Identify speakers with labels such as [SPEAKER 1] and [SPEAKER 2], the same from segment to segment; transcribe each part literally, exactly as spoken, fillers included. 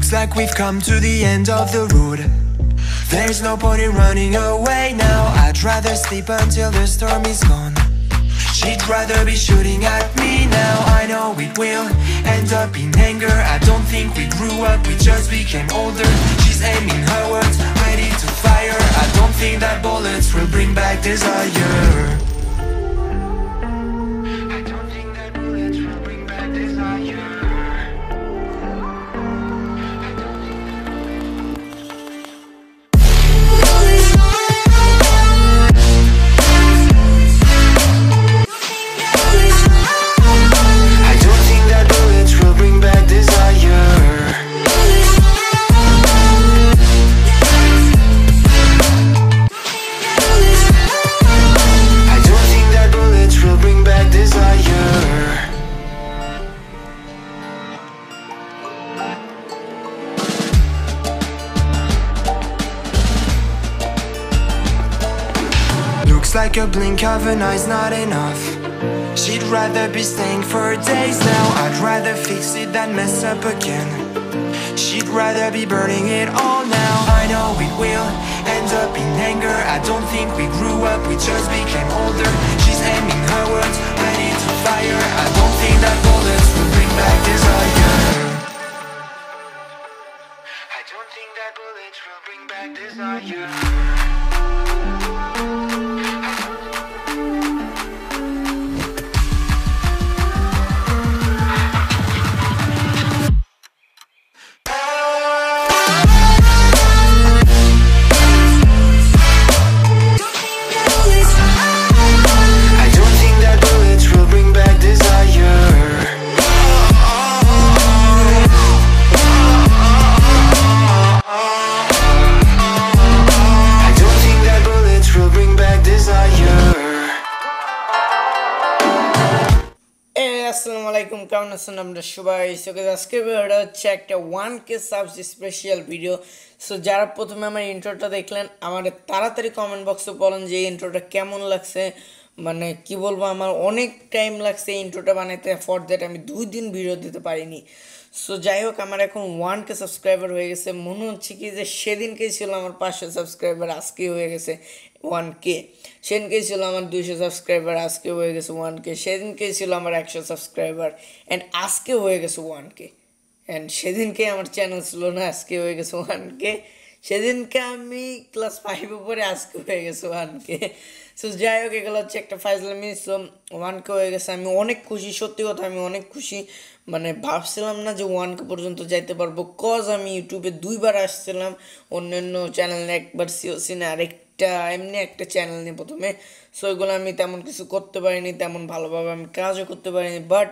[SPEAKER 1] Looks like we've come to the end of the road. There's no point in running away now. I'd rather sleep until the storm is gone. She'd rather be shooting at me now. I know it will end up in anger. I don't think we grew up, we just became older. She's aiming her words, ready to fire. I don't think that bullets will bring back desire. I don't think that bullets will bring back desire. Looks like a blink of an eye's not enough. She'd rather be staying for days now. I'd rather fix it than mess up again. She'd rather be burning it all now. I know it will end up in anger. I don't think we grew up, we just became older. She's aiming her words, ready to fire. I don't think that bullets will bring back desire. I don't think that bullets will bring back desire.
[SPEAKER 2] আসসালামু আলাইকুম, কেমন আছেন আমরা সবাই? So guys, আজকে ভিডিওটা হচ্ছে একটা one K subs special video. So যারা প্রথমে আমার ইন্ট্রোটা দেখলেন, আমার তাড়াতাড়ি কমেন্ট বক্সে বলেন যে এই ইন্ট্রোটা কেমন লাগছে। মানে কি বলবো, আমার অনেক টাইম লাগছে এই ইন্ট্রোটা বানাইতে, ফর দ্যাট আমি দুই দিন ভিডিও দিতে পারিনি। সো যাই হোক, আমার এখন ওয়ান কে সাবস্ক্রাইবার হয়ে গেছে। মনে হচ্ছে কি যে সেদিনকেই ছিল আমার পাঁচশো সাবস্ক্রাইবার, আজকে হয়ে গেছে ওয়ান কে। সেদিনকেই ছিল আমার দুইশো সাবস্ক্রাইবার, আজকে হয়ে গেছে ওয়ান কে। সেদিনকেই ছিল আমার একশো সাবস্ক্রাইবার, অ্যান্ড আজকে হয়ে গেছে ওয়ান কে। অ্যান্ড সেদিনকে আমার চ্যানেল ছিল না, আজকে হয়ে গেছে ওয়ান কে। সেদিনকে আমি ক্লাস ফাইভে পরে, আজকে হয়ে গেছে ওয়ান কে। সো যাই হোক, এগুলো হচ্ছে একটা ফাইজলামি। সো ওয়ান কে হয়ে গেছে, আমি অনেক খুশি, সত্যি কথা আমি অনেক খুশি। মানে ভাবছিলাম না যে ওয়ান কে পর্যন্ত যাইতে পারবো, কজ আমি ইউটিউবে দুইবার আসছিলাম, অন্যান্য চ্যানেলে একবার সিওসিনে, আরেকটা এমনি একটা চ্যানেল নিয়ে প্রথমে। সো এগুলো আমি তেমন কিছু করতে পারিনি, তেমন ভালোভাবে আমি কাজও করতে পারিনি। বাট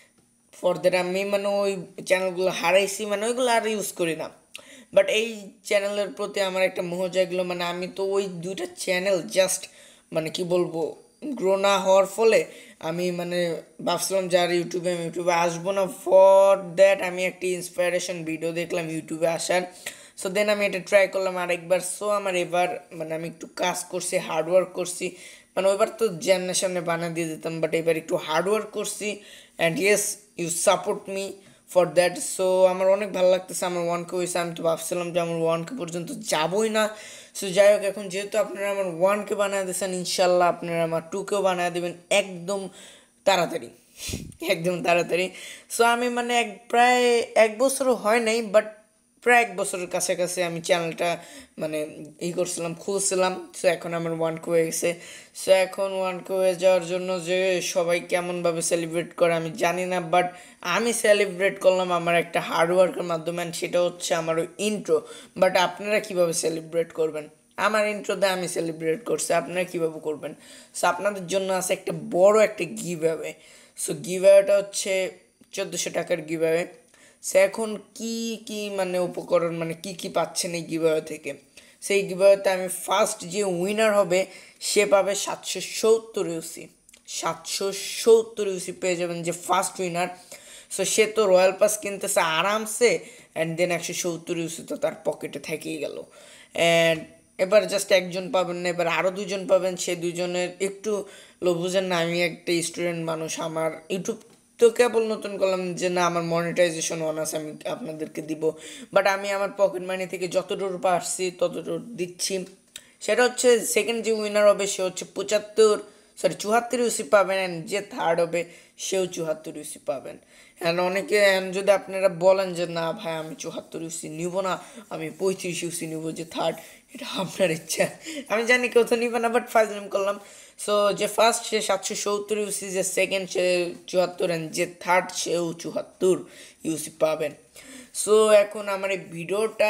[SPEAKER 2] ফর দ্যাট আমি মানে ওই চ্যানেলগুলো হারাইছি, মানে ওইগুলো আর ইউজ করি না। বাট এই চ্যানেলের প্রতি আমার একটা মোহ জাগলো। মানে আমি তো ওই দুইটা চ্যানেল জাস্ট মানে কি বলবো, গ্রো না হওয়ার ফলে আমি মানে ভাবছিলাম যে আর ইউটিউবে আমি ইউটিউবে আসবো না। ফর দ্যাট আমি একটি ইন্সপায়ারেশন ভিডিও দেখলাম ইউটিউবে আসার। সো দেন আমি এটা ট্রাই করলাম আরেকবার। সো আমার এবার মানে আমি একটু কাজ করছি, হার্ডওয়ার্ক করছি। মানে ওইবার তো জ্যামনের সামনে বানা দিয়ে দিতাম, বাট এবার একটু হার্ডওয়ার্ক করছি। And yes, you support me for that. So আমার অনেক ভালো লাগতেছে আমার ওয়ান কে হয়েছে। আমি তো ভাবছিলাম যে আমার ওয়ান কে পর্যন্ত যাবোই না। সো যাই হোক, এখন যেহেতু আপনারা আমার ওয়ান কে বানিয়ে দিয়েছেন, ইনশাল্লাহ আপনারা আমার টু কেও বানিয়ে দেবেন একদম তাড়াতাড়ি, একদম তাড়াতাড়ি। সো আমি মানে এক প্রায় এক বছরও হয় নাই, বাট প্রায় এক বছরের কাছাকাছি আমি চ্যানেলটা মানে ই করছিলাম, খুলছিলাম। সো এখন আমার ওয়ান কে হয়ে গেছে। সো এখন ওয়ান কে হয়ে যাওয়ার জন্য যে সবাই কেমনভাবে সেলিব্রেট করে আমি জানি না, বাট আমি সেলিব্রেট করলাম আমার একটা হার্ডওয়ার্কের মাধ্যমে, অ্যান্ড সেটা হচ্ছে আমার ওই ইন্ট্রো। বাট আপনারা কীভাবে সেলিব্রেট করবেন? আমার ইন্ট্রোতে আমি সেলিব্রেট করছি, আপনারা কীভাবে করবেন? সো আপনাদের জন্য আছে একটা বড় একটা গিভ অ্যাওয়ে। সো গিভ অ্যাওয়েটা হচ্ছে চোদ্দোশো টাকার গিভ অ্যাওয়ে। সে এখন কী কী মানে উপকরণ, মানে কী কী পাচ্ছেন এই গিভ অ্যাওয়ে থেকে? সেই গিভ অ্যাওয়েতে আমি ফার্স্ট যে উইনার হবে সে পাবে সাতশো সত্তর ইউসি, সাতশো সত্তর ইউসি পেয়ে যাবেন যে ফার্স্ট উইনার। সো সে তো রয়্যাল পাস কিনতেছে আরামসে, অ্যান্ড দেন একশো সত্তর ইউসি তো তার পকেটে থেকেই গেল। অ্যান্ড এবার জাস্ট একজন পাবেন না, এবার আরও দুজন পাবেন। সে দুজনের একটু লোভ বুঝেন না, আমি একটা স্টুডেন্ট মানুষ, আমার ইউটিউব তো কেবল নতুন করলাম যে না আমার মনিটাইজেশন অন আছে, আমি আপনাদেরকে দিব, বাট আমি আমার পকেট মানি থেকে যতটুকু পারছি ততটুকু দিচ্ছি। সেটা হচ্ছে সেকেন্ড যে উইনার হবে সে হচ্ছে পঁচাত্তর সরি চুয়াত্তর ইউসি পাবেন, অ্যান্ড যে থার্ড হবে সেও চুয়াত্তর ইউসি পাবেন। অ্যান্ড অনেকে যদি আপনারা বলেন যে না ভাই আমি চুয়াত্তর ইউসি নিব না, আমি পঁয়ত্রিশ ইউসি নিব যে থার্ড, এটা আপনার ইচ্ছা, আমি জানি কেউ তো নিবে না, বাট ফাইজলাম করলাম। সো যে ফার্স্ট সে সাতশো সত্তর ইউসি, যে সেকেন্ড সে চুয়াত্তর, অ্যান্ড যে থার্ড সেও চুয়াত্তর ইউসি পাবেন। সো এখন আমার এই ভিডিওটা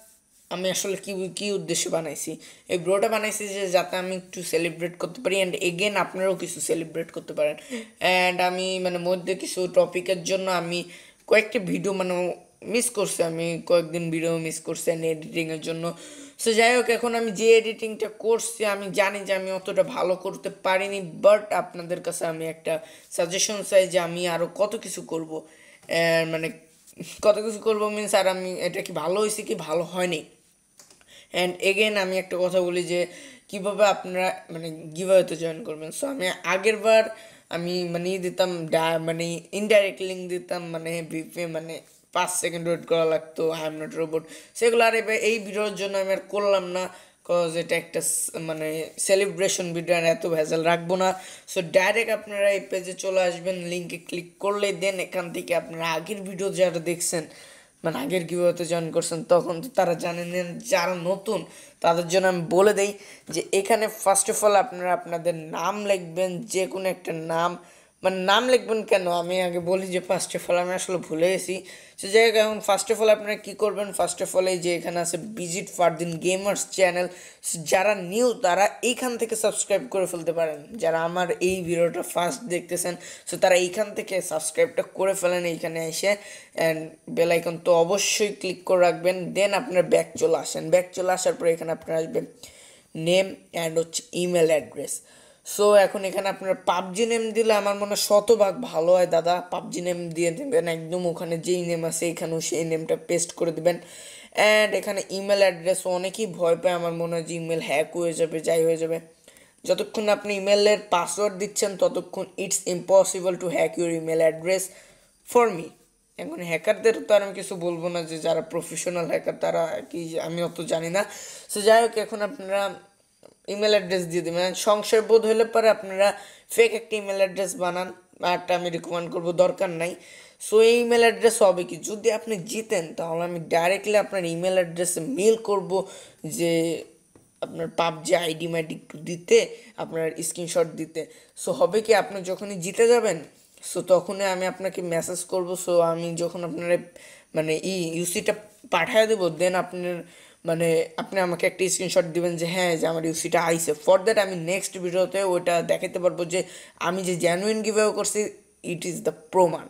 [SPEAKER 2] আমি আসলে কী কী উদ্দেশ্যে বানাইছি, এই ভিডিওটা বানাইছি যে যাতে আমি একটু সেলিব্রেট করতে পারি, অ্যান্ড এগেন আপনারাও কিছু সেলিব্রেট করতে পারেন। অ্যান্ড আমি মানে মধ্যে কিছু টপিকের জন্য আমি কয়েকটি ভিডিও মানে মিস করছি, আমি কয়েকদিন ভিডিও মিস করছি অ্যান্ড এডিটিংয়ের জন্য। সো যাই হোক, এখন আমি যে এডিটিংটা করছি আমি জানি যে আমি অতটা ভালো করতে পারিনি, বাট আপনাদের কাছে আমি একটা সাজেশন চাই যে আমি আরও কত কিছু করব, মানে কত কিছু করবো মিনস আর আমি এটা কি ভালো হয়েছে কি ভালো হয়নি। অ্যান্ড এগেন আমি একটা কথা বলি যে কীভাবে আপনারা মানে গিভঅ্যাওয়েতে জয়েন করবেন। সো আমি আগের বার আমি মানে দিতাম মানে ইনডাইরেক্ট লিঙ্ক দিতাম, মানে ভিপি মানে পাঁচ সেকেন্ড ওয়েট করা লাগতো, আই এম নট রোবট, সেগুলো আর এই ভিডিওর জন্য আমি আর করলাম না, কজ এটা একটা মানে সেলিব্রেশন ভিডিও আর এত ভেজাল রাখবো না। সো ডাইরেক্ট আপনারা এই পেজে চলে আসবেন, লিঙ্কে ক্লিক করলে দেন এখান থেকে আপনারা আগের ভিডিও যারা দেখছেন মানে আগের গিভঅ্যাওয়েতে জয়েন করছেন তখন তো তারা জানেন, যারা নতুন তাদের জন্য আমি বলে দেই যে এখানে ফার্স্ট অফ অল আপনারা আপনাদের নাম লিখবেন, যে কোনো একটা নাম, মানে নাম লিখবেন কেন আমি আগে বলি যে ফার্স্ট অফ অল আমি আসলে ভুলে গেছি। সে জায়গায় এখন ফার্স্ট অফ অল আপনারা কী করবেন, ফার্স্ট অফ অল এই যে এখানে আছে ভিজিট ফারদিন গেমার্স চ্যানেল, যারা নিউ তারা এইখান থেকে সাবস্ক্রাইব করে ফেলতে পারেন, যারা আমার এই ভিডিওটা ফার্স্ট দেখতেছেন সো তারা এইখান থেকে সাবস্ক্রাইবটা করে ফেলেন এইখানে এসে, অ্যান্ড বেল আইকন তো অবশ্যই ক্লিক করে রাখবেন। দেন আপনার ব্যাক চলে আসেন, ব্যাক চলে আসার পরে এখানে আপনার আসবেন নেম অ্যান্ড হচ্ছে ইমেল অ্যাড্রেস। সো এখন এখানে আপনার পাবজি নেম দিলে আমার মনে হয় শতভাগ ভালো হয় দাদা, পাবজি নেম দিয়ে দেবেন একদম, ওখানে যেই নেম আছে এখানেও সেই নেমটা পেস্ট করে দেবেন। অ্যান্ড এখানে ইমেল অ্যাড্রেস অনেকেই ভয় পায়, আমার মনে হয় যে ইমেল হ্যাক হয়ে যাবে, যাই হয়ে যাবে, যতক্ষণ আপনি ইমেলের পাসওয়ার্ড দিচ্ছেন ততক্ষণ it's impossible to hack your email address for me. এখন হ্যাকারদের তো আর আমি কিছু বলবো না, যে যারা প্রফেশনাল হ্যাকার তারা কি আমি অত জানি না। সো যাই হোক, এখন আপনারা ইমেল অ্যাড্রেস দিয়ে দেবেন, সংশয় বোধ হলে পরে আপনারা ফেক একটা ইমেল অ্যাড্রেস বানান, একটা আমি রিকমেন্ড করবো, দরকার নাই। সো এই ইমেল অ্যাড্রেস হবে কি, যদি আপনি জিতেন তাহলে আমি ডাইরেক্টলি আপনার ইমেল অ্যাড্রেসে মেল করব যে আপনার পাবজি আইডি মাইডি একটু দিতে, আপনার স্ক্রিনশট দিতে। সো হবে কি, আপনি যখনই জিতে যাবেন সো তখনই আমি আপনাকে মেসেজ করব। সো আমি যখন আপনার মানে ই ইউসিটা পাঠিয়ে দেবো, দেন আপনার মানে আপনি আমাকে একটা স্ক্রিনশট দিবেন যে হ্যাঁ যে আমার ইউসিটা আইসে। ফর দ্যাট আমি নেক্সট ভিডিওতে ওইটা দেখাতে পারবো যে আমি যে জেনুইন গিভঅ্যাওয়ে করছি, ইট ইজ দ্য প্রমাণ।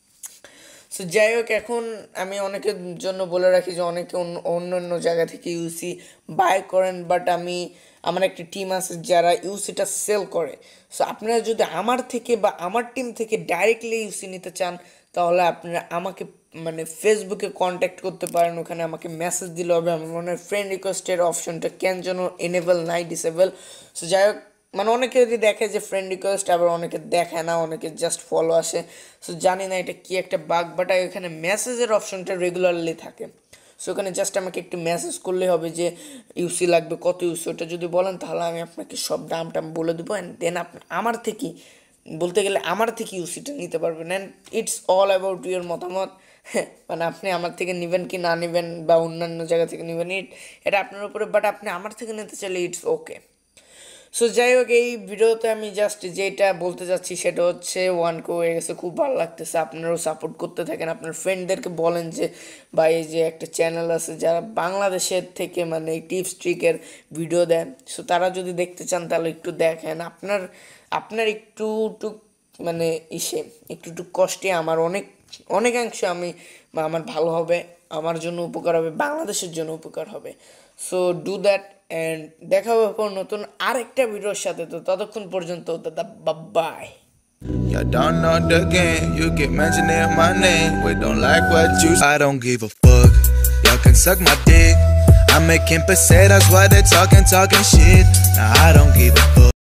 [SPEAKER 2] সো যাই হোক, এখন আমি অনেকের জন্য বলে রাখি যে অনেকে অন্য অন্য জায়গা থেকে ইউসি বাই করেন, বাট আমি আমার একটা টিম আছে যারা ইউসিটা সেল করে। সো আপনারা যদি আমার থেকে বা আমার টিম থেকে ডাইরেক্টলি ইউসি নিতে চান তাহলে আপনারা আমাকে মানে ফেসবুকে কন্ট্যাক্ট করতে পারেন, ওখানে আমাকে মেসেজ দিলে হবে। আমার মনে হয় ফ্রেন্ড রিকোয়েস্টের অপশনটা কেন যেন এনেবল নাই, ডিসেবল। সো যাই হোক, মানে অনেকে যদি দেখে যে ফ্রেন্ড রিকোয়েস্ট, আবার অনেকে দেখে না, অনেকে জাস্ট ফলো আসে। সো জানি না এটা কি একটা বাগ, বাট এখানে মেসেজের অপশনটা রেগুলারলি থাকে। সো ওখানে জাস্ট আমাকে একটু মেসেজ করলে হবে যে ইউসি লাগবে, কত ইউসি, ওটা যদি বলেন তাহলে আমি আপনাকে সব দাম টাম বলে দেবো, অ্যান্ড দেন আপনি আমার থেকে বলতে গেলে আমার থেকে ইউসিটা নিতে পারবেন। And it's all about your মতামত, মানে আপনি আমার থেকে নেবেন কি না নেবেন বা অন্যান্য জায়গা থেকে নেবেন, ইট এটা আপনার উপরে, বাট আপনি আমার থেকে নিতে চাইলে ইটস ওকে। সো যাই হোক, এই ভিডিওতে আমি জাস্ট যেটা বলতে চাচ্ছি সেটা হচ্ছে ওয়ান কে হয়ে গেছে, খুব ভালো লাগতেছে। আপনারাও সাপোর্ট করতে থাকেন, আপনার ফ্রেন্ডদেরকে বলেন যে বা এই যে একটা চ্যানেল আছে যারা বাংলাদেশের থেকে মানে টিপস ট্রিকের ভিডিও দেন, সো তারা যদি দেখতে চান তাহলে একটু দেখেন। আপনার আপনার একটু টু মানে ইসে একটু টু কষ্টে আমার অনেক অনেকাংশে আমি বা আমার ভালো হবে, আমার জন্য উপকার হবে, বাংলাদেশের জন্য উপকার হবে। সো ডু দ্যাট, অ্যান্ড দেখা হবে পর নতুন আরেকটা ভিডিওর সাথে। তো ততক্ষণ পর্যন্ত দাদা bye.
[SPEAKER 1] You don't know the game, you keep mentioning my name. We don't like what you say. I don't give a fuck, y'all can suck my dick. I'm making pesetas while they talking, talking shit. Nah, I don't give a fuck.